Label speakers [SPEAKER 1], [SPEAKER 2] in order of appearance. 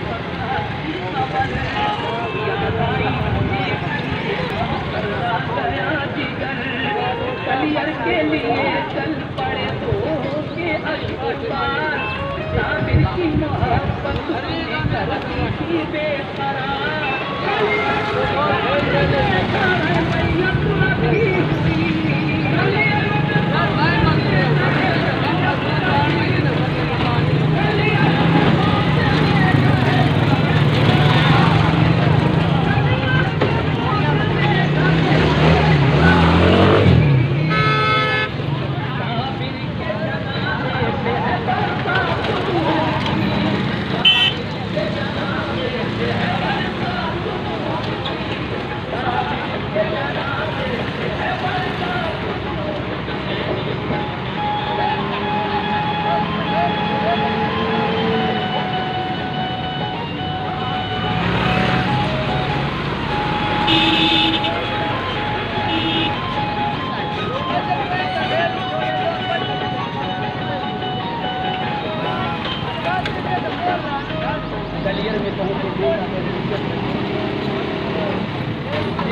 [SPEAKER 1] कलियर के लिए चल पड़े तो के अशुभान साबिर की मोहब्बत करती थी बेकरार कलियर में